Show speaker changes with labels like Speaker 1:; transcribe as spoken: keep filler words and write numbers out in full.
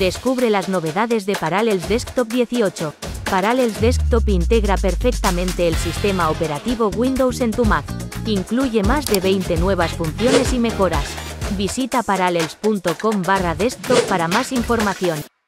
Speaker 1: Descubre las novedades de Parallels Desktop dieciocho. Parallels Desktop integra perfectamente el sistema operativo Windows en tu Mac. Incluye más de veinte nuevas funciones y mejoras. Visita parallels punto com barra desktop para más información.